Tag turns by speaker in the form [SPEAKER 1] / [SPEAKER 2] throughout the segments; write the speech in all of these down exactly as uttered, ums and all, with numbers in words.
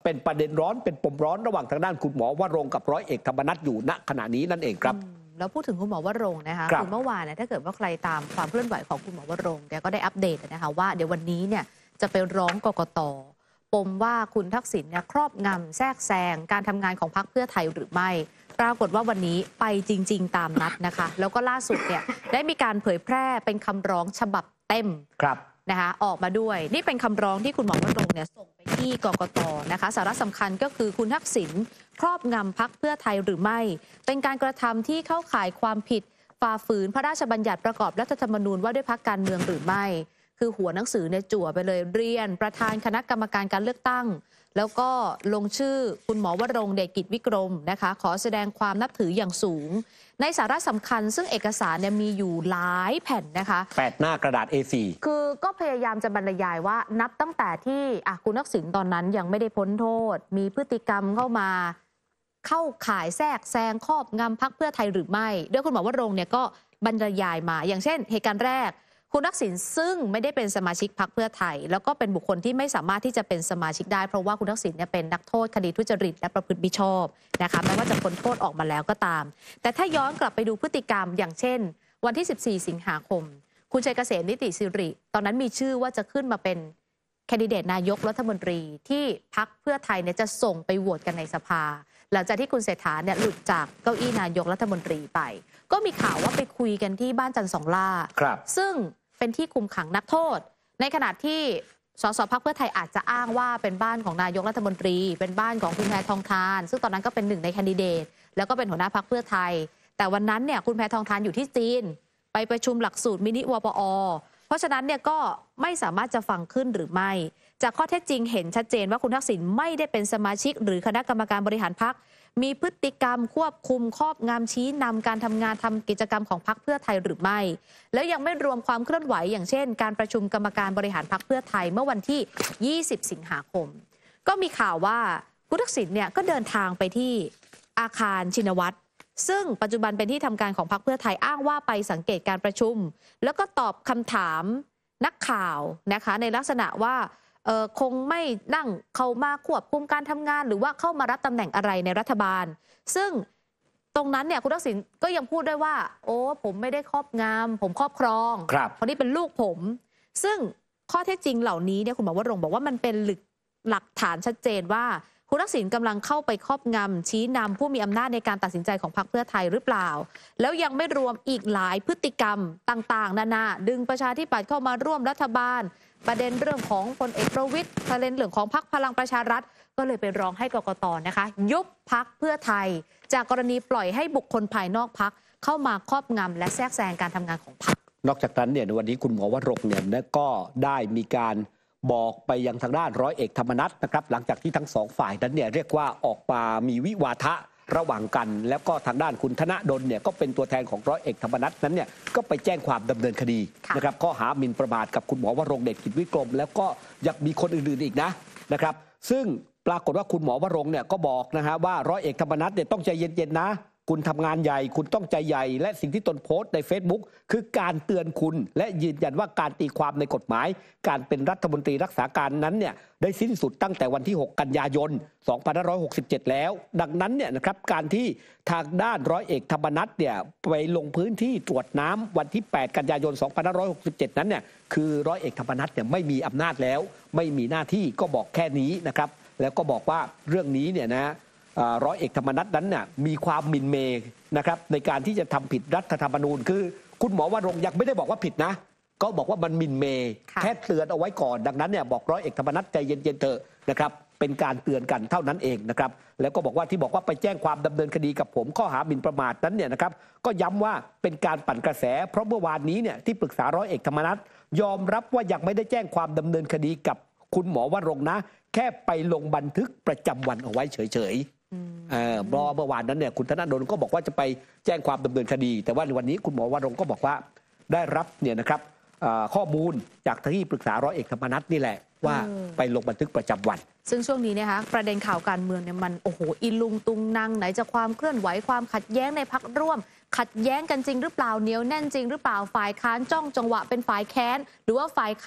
[SPEAKER 1] เป็นประเด็นร้อนเป็นปมร้อนระหว่างทางด้านคุณหมอวรงค์กับร้อยเอกธรรมนัสอยู่ณขณะนี้นั่นเองครับ
[SPEAKER 2] แล้วพูดถึงคุณหมอวรงค์นะคะคือเมื่อวานเนี่ยถ้าเกิดว่าใครตามความเคลื่อนไหวของคุณหมอวรงค์แกก็ได้อัปเดตนะคะว่าเดี๋ยววันนี้เนี่ยจะไปร้องกกต.ปมว่าคุณทักษิณเนี่ยครอบงำแทรกแซงการทำงานของพรรคเพื่อไทยหรือไม่ปรากฏว่าวันนี้ไปจริงๆตามนัดนะคะแล้วก็ล่าสุดเนี่ยได้มีการเผยแพร่เป็นคำร้องฉบับเต็มนะคะออกมาด้วยนี่เป็นคำร้องที่คุณหมอวรงค์เนี่ยส่งไปที่กกต.นะคะสาระสำคัญก็คือคุณทักษิณครอบงำพรรคเพื่อไทยหรือไม่เป็นการกระทำที่เข้าข่ายความผิดฝ่าฝืนพระราชบัญญัติประกอบรัฐธรรมนูญว่าด้วยพรรคการเมืองหรือไม่คือหัวหนังสือเนี่ยจั่วไปเลยเรียนประธานคณะกรรมการการเลือกตั้งแล้วก็ลงชื่อคุณหมอวรงค์เดชกิจวิกรมนะคะขอแสดงความนับถืออย่างสูงในสาระสำคัญซึ่งเอกสารเนี่ยมีอยู่หลายแผ่นนะคะ
[SPEAKER 1] แปดหน้ากระดาษ เอ โฟร์
[SPEAKER 2] คือก็พยายามจะบรรยายว่านับตั้งแต่ที่อ่ะคุณทักษิณตอนนั้นยังไม่ได้พ้นโทษมีพฤติกรรมเข้ามาเข้าข่ายแทรกแซงครอบงำพรรคเพื่อไทยหรือไม่โดยคุณหมอวรงค์เนี่ยก็บรรยายมาอย่างเช่นเหตุการณ์แรกคุณทักษิณซึ่งไม่ได้เป็นสมาชิกพรรคเพื่อไทยแล้วก็เป็นบุคคลที่ไม่สามารถที่จะเป็นสมาชิกได้เพราะว่าคุณทักษิณเนี่ยเป็นนักโทษคดีทุจริตและประพฤติมิชอบนะคะแม้ว่าจะพ้นโทษออกมาแล้วก็ตามแต่ถ้าย้อนกลับไปดูพฤติกรรมอย่างเช่นวันที่สิบสี่สิงหาคมคุณชัยเกษมนิติสิริตอนนั้นมีชื่อว่าจะขึ้นมาเป็นแคนดิเดตนายกรัฐมนตรีที่พรรคเพื่อไทยเนี่ยจะส่งไปโหวตกันในสภาหลังจากที่คุณเศรษฐาเนี่ยหลุดจากเก้าอี้นายกรัฐมนตรีไปก็มีข่าวว่าไปคุยกันที่บ้านจันทร์สองล่าซึ่งเป็นที่คุมขังนักโทษในขณะที่สสพรรคเพื่อไทยอาจจะอ้างว่าเป็นบ้านของนายกรัฐมนตรีเป็นบ้านของคุณแพทองธารซึ่งตอนนั้นก็เป็นหนึ่งในแคนดิเดตแล้วก็เป็นหัวหน้าพรรคเพื่อไทยแต่วันนั้นเนี่ยคุณแพทองธารอยู่ที่จีนไปประชุมหลักสูตรมินิวปอ.เพราะฉะนั้นเนี่ยก็ไม่สามารถจะฟังขึ้นหรือไม่จากข้อเท็จจริงเห็นชัดเจนว่าคุณทักษิณไม่ได้เป็นสมาชิกหรือคณะกรรมการบริหารพรรคมีพฤติกรรมควบคุมครอบงำชี้นำการทำงานทำกิจกรรมของพรรคเพื่อไทยหรือไม่แล้วยังไม่รวมความเคลื่อนไหวอย่างเช่นการประชุมกรรมการบริหารพรรคเพื่อไทยเมื่อวันที่ยี่สิบสิงหาคมก็มีข่าวว่าคุณทักษิณเนี่ยก็เดินทางไปที่อาคารชินวัตรซึ่งปัจจุบันเป็นที่ทำการของพรรคเพื่อไทยอ้างว่าไปสังเกตการประชุมแล้วก็ตอบคำถามนักข่าวนะคะในลักษณะว่าเอ่อคงไม่นั่งเข้ามาควบคุมการทำงานหรือว่าเข้ามารับตำแหน่งอะไรในรัฐบาลซึ่งตรงนั้นเนี่ยคุณทักษิณก็ยังพูดด้วยว่าโอ้ผมไม่ได้ครอบงำผมครอบครองเพราะนี่เป็นลูกผมซึ่งข้อเท็จจริงเหล่านี้เนี่ยคุณหมอวรงค์บอกว่ามันเป็นหลักฐานชัดเจนว่าคุณทักษิณกำลังเข้าไปครอบงำชี้นำผู้มีอำนาจในการตัดสินใจของพรรคเพื่อไทยหรือเปล่าแล้วยังไม่รวมอีกหลายพฤติกรรมต่างๆนานาดึงประชาธิปัตย์เข้ามาร่วมรัฐบาลประเด็นเรื่องของพลเอกประวิตรประเด็นเรื่องของพรรคพลังประชารัฐก็เลยไปร้องให้กกต.นะคะยุบพรรคเพื่อไทยจากกรณีปล่อยให้บุคคลภายนอกพรรคเข้ามาครอบงำและแทรกแซงการทำงานของพรรคน
[SPEAKER 1] อกจากนั้นเนี่ยในวันนี้คุณหมอวรงค์เนี่ยก็ได้มีการบอกไปยังทางด้านร้อยเอกธรรมนัสนะครับหลังจากที่ทั้งสองฝ่ายนั้นเนี่ยเรียกว่าออกมามีวิวาทะระหว่างกันแล้วก็ทางด้านคุณธนดลเนี่ยก็เป็นตัวแทนของร้อยเอกธรรมนัสนั้นเนี่ยก็ไปแจ้งความดำเนินคดีนะครับข้อหาหมิ่นประมาทกับคุณหมอวรงค์เดชกิจวิกรมแล้วก็ยังมีคนอื่นๆอีกนะนะครับซึ่งปรากฏว่าคุณหมอวรงค์เนี่ยก็บอกนะฮะว่าร้อยเอกธรรมนัสเนี่ยต้องใจเย็นๆนะคุณทำงานใหญ่คุณต้องใจใหญ่และสิ่งที่ตนโพสต์ใน Facebook คือการเตือนคุณและยืนยันว่าการตีความในกฎหมายการเป็นรัฐมนตรีรักษาการนั้นเนี่ยได้สิ้นสุดตั้งแต่วันที่หกกันยายนสองพันห้าร้อยหกสิบเจ็ดแล้วดังนั้นเนี่ยนะครับการที่ทางด้านร้อยเอกธรรมนัสเนี่ยไปลงพื้นที่ตรวจน้ำวันที่แปดกันยายนสองพันห้าร้อยหกสิบเจ็ดนั้นเนี่ยคือร้อยเอกธรรมนัสเนี่ยไม่มีอำนาจแล้วไม่มีหน้าที่ก็บอกแค่นี้นะครับแล้วก็บอกว่าเรื่องนี้เนี่ยนะร้อยเอกธรรมนัสนั้นน่ะมีความหมิ่นเมย์นะครับในการที่จะทำผิดรัฐธรรมนูญคือคุณหมอวรงค์ยังไม่ได้บอกว่าผิดนะก็บอกว่ามันหมิ่นเมย์แค่เตือนเอาไว้ก่อนดังนั้นเนี่ยบอกร้อยเอกธรรมนัสใจเย็นๆเถอะนะครับเป็นการเตือนกันเท่านั้นเองนะครับแล้วก็บอกว่าที่บอกว่าไปแจ้งความดำเนินคดีกับผมข้อหาหมิ่นประมาทนั้นเนี่ยนะครับก็ย้ำว่าเป็นการปั่นกระแสเพราะเมื่อวานนี้เนี่ยที่ปรึกษาร้อยเอกธรรมนัสยอมรับว่ายังไม่ได้แจ้งความดำเนินคดีกับคุณหมอวรงค์นะแค่ไปลงบันทึกประจำวันเอาไว้เฉยๆเมื่อวานนั้นเนี่ยคุณธนดลก็บอกว่าจะไปแจ้งความดำเนินคดีแต่ว่าวันนี้คุณหมอวรงค์ก็บอกว่าได้รับเนี่ยนะครับข้อมูลจากที่ปรึกษาร้อยเอกธรรมนัสนี่แหละว่าไปลงบันทึกประจำวัน
[SPEAKER 2] ซึ่งช่วงนี้นะคะประเด็นข่าวการเมืองเนี่ยมันโอ้โหอิลุงตุงนางไหนจะความเคลื่อนไหวความขัดแย้งในพรรคร่วมขัดแย้งกันจริงหรือเปล่าเหนียวแน่นจริงหรือเปล่าฝ่ายค้านจ้องจังหวะเป็นฝ่ายแค้นหรือว่าฝ่ายค้าน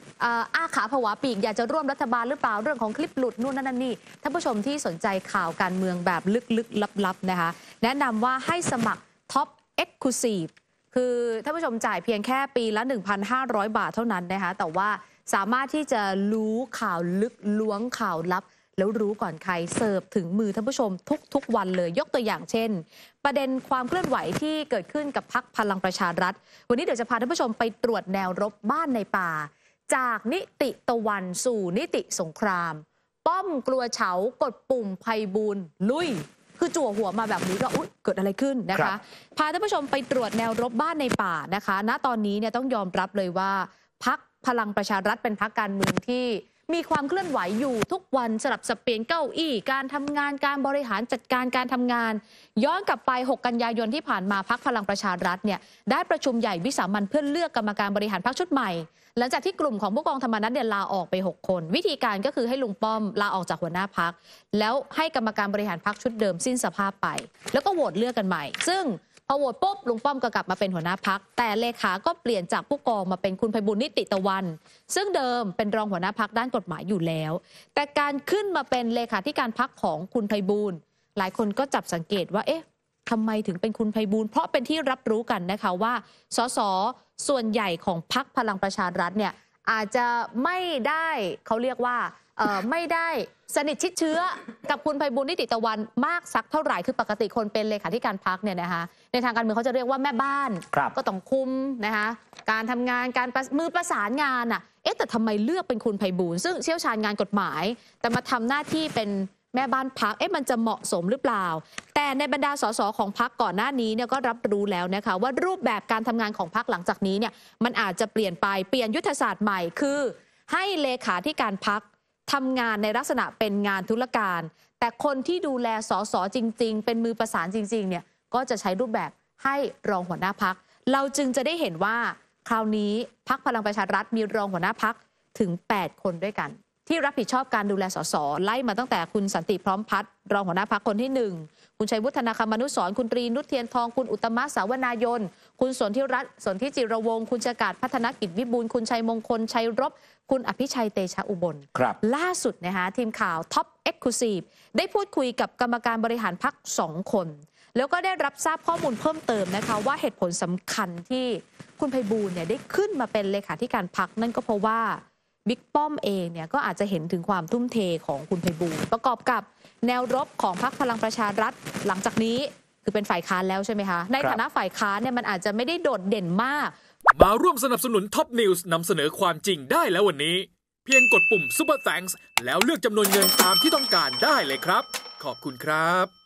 [SPEAKER 2] อ้าขาผวาปีกอยากจะร่วมรัฐบาลหรือเปล่าเรื่องของคลิปหลุดนู่นนั่นนี่ท่านผู้ชมที่สนใจข่าวการเมืองแบบลึกๆลับๆนะคะแนะนำว่าให้สมัคร Top Exclusive คือท่านผู้ชมจ่ายเพียงแค่ปีละ หนึ่งพันห้าร้อย บาทเท่านั้นนะคะแต่ว่าสามารถที่จะรู้ข่าวลึกล้วงข่าวลับแล้วรู้ก่อนใครเสิร์ฟถึงมือท่านผู้ชมทุกๆวันเลยยกตัวอย่างเช่นประเด็นความเคลื่อนไหวที่เกิดขึ้นกับพรรคพลังประชารัฐวันนี้เดี๋ยวจะพาท่านผู้ชมไปตรวจแนวรบบ้านในป่าจากนิติตะวันสู่นิติสงครามป้อมกลัวเฉากดปุ่มไพบูลย์ลุยคือจั่วหัวมาแบบนี้ก็อุ๊ยเกิดอะไรขึ้นนะคะพาท่านผู้ชมไปตรวจแนวรบบ้านในป่านะคะณตอนนี้เนี่ยต้องยอมรับเลยว่าพรรคพลังประชารัฐเป็นพรรคการเมืองที่มีความเคลื่อนไหวอยู่ทุกวันสลับสับเปลี่ยนเก้าอี้การทำงานการบริหารจัดการการทำงานย้อนกลับไปหกกันยายนที่ผ่านมาพรรคพลังประชารัฐเนี่ยได้ประชุมใหญ่วิสามัญเพื่อเลือกกรรมการบริหารพรรคชุดใหม่หลังจากที่กลุ่มของผู้กองธรรมนัสเนี่ยลาออกไปหกคนวิธีการก็คือให้ลุงป้อมลาออกจากหัวหน้าพรรคแล้วให้กรรมการบริหารพรรคชุดเดิมสิ้นสภาพไปแล้วก็โหวตเลือกกันใหม่ซึ่งพอโหวตปุ๊บลุงป้อมก็กลับมาเป็นหัวหน้าพรรคแต่เลขาก็เปลี่ยนจากผู้กองมาเป็นคุณไพบูลย์นิติตะวันซึ่งเดิมเป็นรองหัวหน้าพรรคด้านกฎหมายอยู่แล้วแต่การขึ้นมาเป็นเลขาธิการพรรคของคุณไพบูลย์หลายคนก็จับสังเกตว่าเอ๊ะทำไมถึงเป็นคุณไพบูลย์เพราะเป็นที่รับรู้กันนะคะว่าสสส่วนใหญ่ของพรรคพลังประชารัฐเนี่ยอาจจะไม่ได้เขาเรียกว่าไม่ได้สนิทชิดเชื้อกับคุณไพบูลย์นิติตะวันมากสักเท่าไหร่คือปกติคนเป็นเลขาธิการพรรคเนี่ยนะคะในทางการเมืองเขาจะเรียกว่าแม่บ้านก็ต้องคุมนะคะการทำงานการมือประสานงานอ่ะเอ๊ะแต่ทำไมเลือกเป็นคุณไพบูลย์ซึ่งเชี่ยวชาญงานกฎหมายแต่มาทำหน้าที่เป็นแม่บ้านพรรคเอ๊ะมันจะเหมาะสมหรือเปล่าแต่ในบรรดาสสของพรรคก่อนหน้านี้เนี่ยก็รับรู้แล้วนะคะว่ารูปแบบการทำงานของพรรคหลังจากนี้เนี่ยมันอาจจะเปลี่ยนไปเปลี่ยนยุทธศาสตร์ใหม่คือให้เลขาธิการพรรคทำงานในลักษณะเป็นงานธุรการแต่คนที่ดูแลสสจริงๆเป็นมือประสานจริงๆเนี่ยก็จะใช้รูปแบบให้รองหัวหน้าพรรคเราจึงจะได้เห็นว่าคราวนี้พรรคพลังประชารัฐมีรองหัวหน้าพรรคถึงแปดคนด้วยกันที่รับผิดชอบการดูแลสสไล่มาตั้งแต่คุณสันติพร้อมพัฒน์รองหัวหน้าพรรคคนที่หนึ่งคุณชัยวุฒนาคมนุสรณ์คุณตรีนุชเทียนทองคุณอุตตมะสาวนายนคุณสนธิรัตน์สนธิจิรวงศ์คุณชกาศพัฒนกิจวิบูลย์คุณชัยมงคลชัยรบคุณอภิชัยเตชะอุบลล่าสุดนะคะทีมข่าวท็อปเอ็กซ์คลูซีฟได้พูดคุยกับกรรมการบริหารพรรคสองคนแล้วก็ได้รับทราบข้อมูลเพิ่มเติมนะคะว่าเหตุผลสำคัญที่คุณไพบูลย์เนี่ยได้ขึ้นมาเป็นเลขาธิการพรรคนั่นก็เพราะว่าบิ๊กป้อมเองเนี่ยก็อาจจะเห็นถึงความทุ่มเทของคุณไพบูลย์ประกอบกับแนวรบของพรรคพลังประชารัฐหลังจากนี้คือเป็นฝ่ายค้านแล้วใช่ไหมคะในฐานะฝ่ายค้านเนี่ยมันอาจจะไม่ได้โดดเด่นมาก
[SPEAKER 3] มาร่วมสนับสนุนท็อปนิวส์นำเสนอความจริงได้แล้ววันนี้เพียงกดปุ่ม Super Thanks แล้วเลือกจำนวนเงินตามที่ต้องการได้เลยครับขอบคุณครับ